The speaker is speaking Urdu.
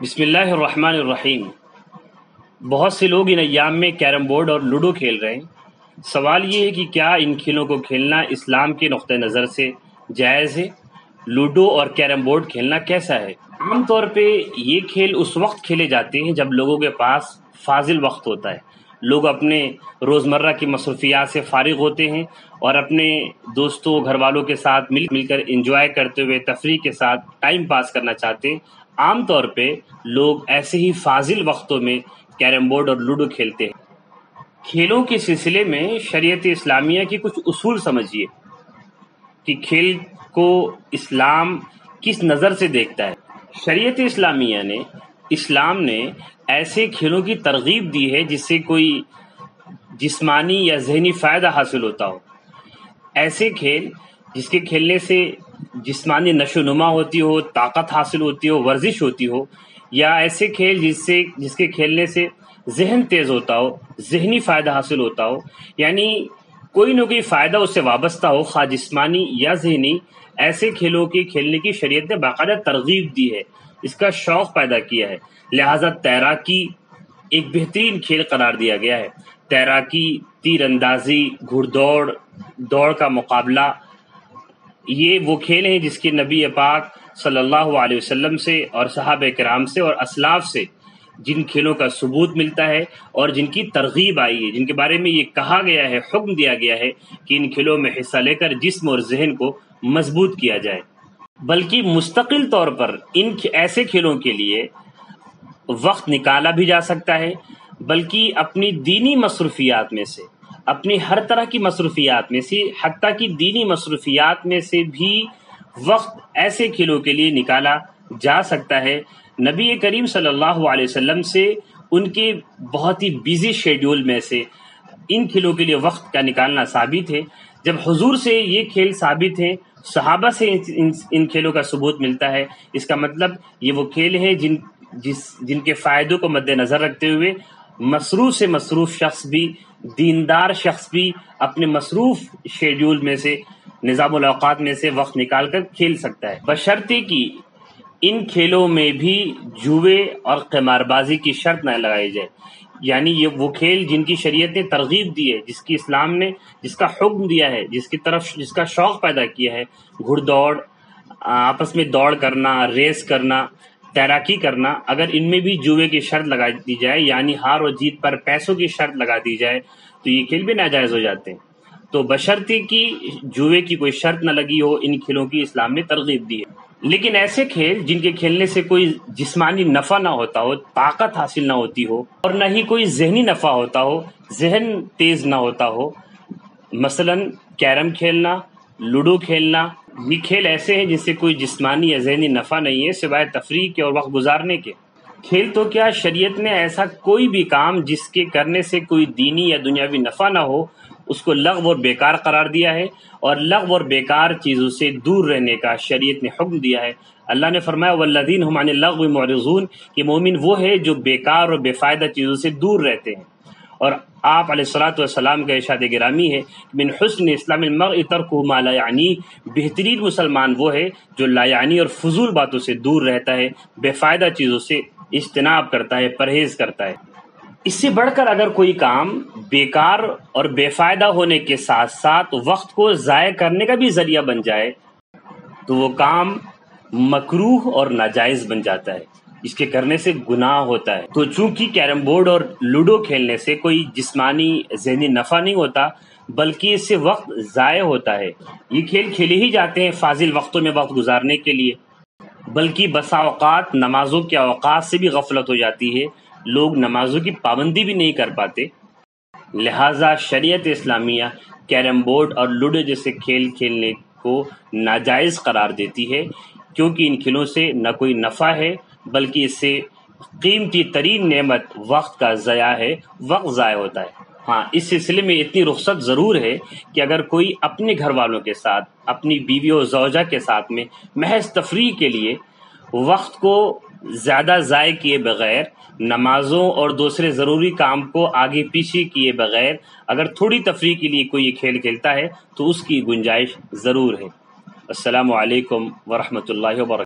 بسم اللہ الرحمن الرحیم۔ بہت سے لوگ ان ایام میں کیرم بورڈ اور لوڈو کھیل رہے ہیں۔ سوال یہ ہے کہ کیا ان کھیلوں کو کھیلنا اسلام کے نقطہ نظر سے جائز ہے؟ لوڈو اور کیرم بورڈ کھیلنا کیسا ہے؟ عام طور پہ یہ کھیل اس وقت کھیلے جاتے ہیں جب لوگوں کے پاس فاضل وقت ہوتا ہے، لوگ اپنے روزمرہ کی مصروفیات سے فارغ ہوتے ہیں اور اپنے دوستوں گھر والوں کے ساتھ مل کر انجوائے کرتے ہوئے تفریح کے ساتھ ٹائم پاس کرنا چاہتے ہیں۔ عام طور پہ لوگ ایسے ہی فاضل وقتوں میں کیرم بورڈ اور لوڈو کھیلتے ہیں۔ کھیلوں کے سلسلے میں شریعت اسلامیہ کی کچھ اصول سمجھیے کہ کھیل کو اسلام کس نظر سے دیکھتا ہے۔ شریعت اسلامیہ نے اسلام نے ایسے کھیلوں کی ترغیب دی ہے جس سے کوئی جسمانی یا ذہنی فائدہ حاصل ہوتا ہو۔ ایسے کھیل جس کے کھیلنے سے جسمانی نشو و نما ہوتی ہو، طاقت حاصل ہوتی ہو، ورزش ہوتی ہو، یا ایسے کھیل جس کے کھیلنے سے ذہن تیز ہوتا ہو، ذہنی فائدہ حاصل ہوتا ہو، یعنی کوئی نہ کوئی فائدہ اس سے وابستہ ہو، خواہ جسمانی یا ذہنی، ایسے کھیلوں کے کھیلنے کی شریعت نے باقاعدہ ترغیب دی ہے، اس کا شوق پیدا کیا ہے۔ لہٰذا تیراکی ایک بہترین کھیل قرار دیا گیا ہے۔ تیراکی، تیر اندازی، گھڑ دوڑ، دوڑ کا مقابلہ، یہ وہ کھیل ہیں جس کے نبی پاک صلی اللہ علیہ وسلم سے اور صحابہ کرام سے اور اسلاف سے جن کھیلوں کا ثبوت ملتا ہے اور جن کی ترغیب آئی ہے، جن کے بارے میں یہ کہا گیا ہے، حکم دیا گیا ہے کہ ان کھیلوں میں حصہ لے کر جسم اور ذہن کو مضبوط کیا جائے، بلکہ مستقل طور پر ان ایسے کھیلوں کے لیے وقت نکالا بھی جا سکتا ہے، بلکہ اپنی دینی مصروفیات میں سے، اپنی ہر طرح کی مصروفیات میں سے، حتیٰ کہ دینی مصروفیات میں سے بھی وقت ایسے کھیلوں کے لیے نکالا جا سکتا ہے۔ نبی کریم صلی اللہ علیہ وسلم سے ان کے بہت ہی بیزی شیڈیول میں سے ان کھیلوں کے لیے وقت کا نکالنا ثابت ہے۔ جب حضور سے یہ کھیل ثابت ہیں، صحابہ سے ان کھیلوں کا ثبوت ملتا ہے، اس کا مطلب یہ وہ کھیل ہیں جن کے فائدوں کو مد نظر رکھتے ہوئے مصروف سے مصروف شخص بھی، دیندار شخص بھی اپنے مصروف شیڈیول میں سے، نظام الاوقات میں سے وقت نکال کر کھیل سکتا ہے، بشرطے کہ ان کھیلوں میں بھی جوئے اور قمار بازی کی شرط نہ لگائی جائے۔ یعنی یہ وہ کھیل جن کی شریعت نے ترغیب دی ہے، جس کی اسلام نے جس کا حکم دیا ہے، جس کا شوق پیدا کیا ہے، گھڑ دوڑ، آپس میں دوڑ کرنا، ریس کرنا، تیراکی کرنا، اگر ان میں بھی جوئے کی شرط لگا دی جائے، یعنی ہار و جیت پر پیسوں کی شرط لگا دی جائے، تو یہ کھیل بھی ناجائز ہو جاتے ہیں۔ تو بشرطے کہ جوئے کی کوئی شرط نہ لگی ہو، ان کھیلوں کی اسلام نے ترغیب دی ہے۔ لیکن ایسے کھیل جن کے کھیلنے سے کوئی جسمانی نفع نہ ہوتا ہو، طاقت حاصل نہ ہوتی ہو، اور نہ ہی کوئی ذہنی نفع ہوتا ہو، ذہن تیز نہ ہوتا ہو، مثلا کیرم کھیلنا، لوڈو کھیلنا، یہ کھیل ایسے ہیں جن سے کوئی جسمانی یا ذہنی نفع نہیں ہے سوائے تفریح کے اور وقت گزارنے کے۔ کھیل تو کیا، شریعت نے ایسا کوئی بھی کام جس کے کرنے سے کوئی دینی یا دنیاوی نفع نہ ہو اس کو لغو اور بیکار قرار دیا ہے، اور لغو اور بیکار چیزوں سے دور رہنے کا شریعت نے حکم دیا ہے۔ اللہ نے فرمایا والذین هم عن اللغو معرضون، کہ مومن وہ ہے جو بیکار اور بے فائدہ چیزوں سے دور رہتے ہیں۔ اور آپ علیہ الصلوۃ والسلام کا ارشاد گرامی ہے من حسن اسلام المرء ترکہ ما لا یعنی، بہترین مسلمان وہ ہے جو لا یعنی اور فضول باتوں سے دور رہتا ہے، بے فائدہ چیزوں سے اجتناب کرتا ہے، پرہیز کرتا ہے۔ اس سے بڑھ کر اگر کوئی کام بیکار اور بے فائدہ ہونے کے ساتھ ساتھ وقت کو ضائع کرنے کا بھی ذریعہ بن جائے تو وہ کام مکروہ اور ناجائز بن جاتا ہے، اس کے کرنے سے گناہ ہوتا ہے۔ تو چونکہ کیرم بورڈ اور لوڈو کھیلنے سے کوئی جسمانی ذہنی نفع نہیں ہوتا بلکہ اس سے وقت ضائع ہوتا ہے، یہ کھیل کھیلے ہی جاتے ہیں فاضل وقتوں میں وقت گزارنے کے لیے، بلکہ بسا اوقات نمازوں کے اوقات سے بھی غفلت ہو جاتی ہے، لوگ نمازوں کی پابندی بھی نہیں کر پاتے۔ لہٰذا شریعت اسلامیہ کیرم بورڈ اور لوڈو جیسے کھیل کھیلنے کو ناجائز قرار دیتی ہے، کیونکہ ان کھیلوں سے نہ کوئی نفع ہے بلکہ اس سے قیمتی ترین نعمت وقت کا ضیاع ہے، وقت ضائع ہوتا ہے۔ ہاں، اس سلسلے میں اتنی رخصت ضرور ہے کہ اگر کوئی اپنے گھر والوں کے ساتھ، اپنی بیوی و زوجہ کے ساتھ میں محض تفریح کے لیے وقت کو زیادہ ضائع کیے بغیر، نمازوں اور دوسرے ضروری کام کو آگے پیچھے کیے بغیر اگر تھوڑی تفریح کے لیے کوئی یہ کھیل کھیلتا ہے تو اس کی گنجائش ضرور ہے۔ السلام علیکم ورحمۃ اللہ وبرکاتہ۔